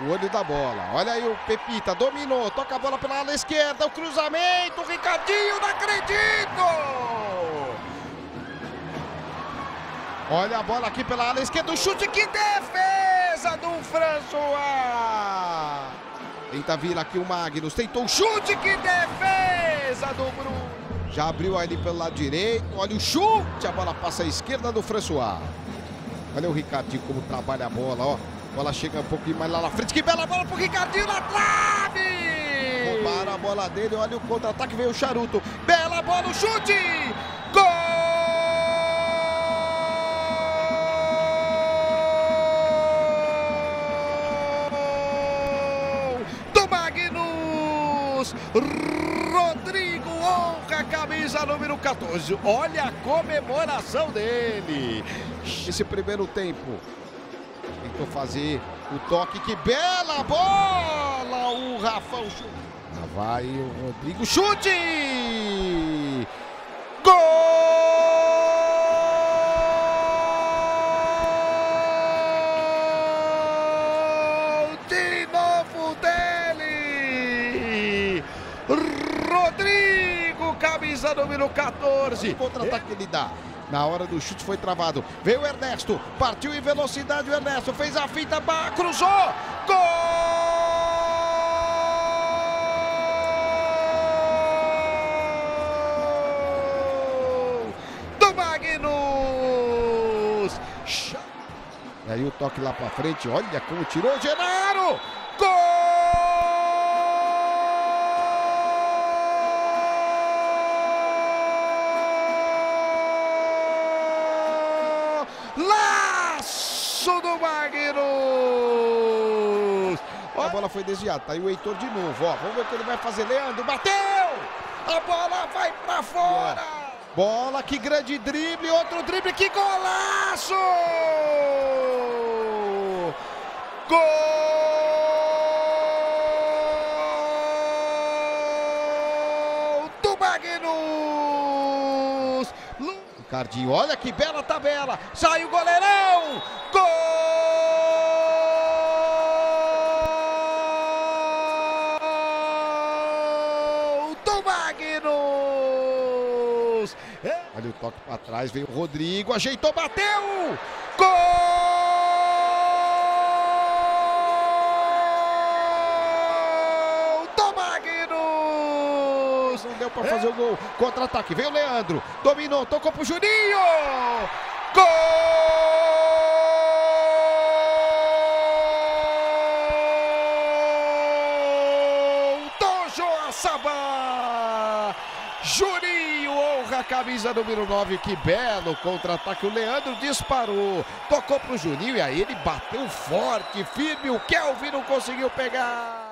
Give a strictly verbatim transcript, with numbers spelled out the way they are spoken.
no olho da bola. Olha aí o Pepita, dominou, toca a bola pela ala esquerda, o cruzamento, o Ricardinho, não acredito! Olha a bola aqui pela ala esquerda, o chute, que defesa do François! Tenta vir aqui o Magnus, tentou o chute, que defesa do Bruno! Já abriu ali pelo lado direito, olha o chute, a bola passa à esquerda do François. Olha o Ricardinho como trabalha a bola, ó. A bola chega um pouquinho mais lá na frente, que bela bola pro Ricardinho na trave! Roubaram a bola dele, olha o contra-ataque, veio o Charuto. Bela bola, o chute! Gol! Do Magnus! Rodrigo honra a camisa número quatorze. Olha a comemoração dele. Esse primeiro tempo. Tentou fazer o toque. Que bela bola! O Rafão. Lá vai o Rodrigo. Chute! Gol! De novo dele! Rodrigo, camisa número quatorze. Contra-ataque que ele dá. Na hora do chute foi travado. Veio o Ernesto. Partiu em velocidade o Ernesto. Fez a finta, cruzou. Gol! Do Magnus! E aí o toque lá pra frente. Olha como tirou o Genaro. Gol! Laço do Magnus! A bola foi desviada, tá aí o Heitor de novo, ó. Vamos ver o que ele vai fazer. Leandro bateu! A bola vai pra fora! Bola, que grande drible, outro drible, que golaço! Gol do Magnus! Ricardinho, olha que bela tabela, sai o goleirão, gol do Magnus! Olha o toque para trás, veio o Rodrigo, ajeitou, bateu, gol do Magnus! Não deu para fazer o gol, contra-ataque, veio o Leandro, dominou, tocou pro Juninho, gol do Joaçaba! Juninho honra a camisa número nove, que belo contra-ataque, o Leandro disparou, tocou pro Juninho e aí ele bateu forte, firme, o Kelvin não conseguiu pegar.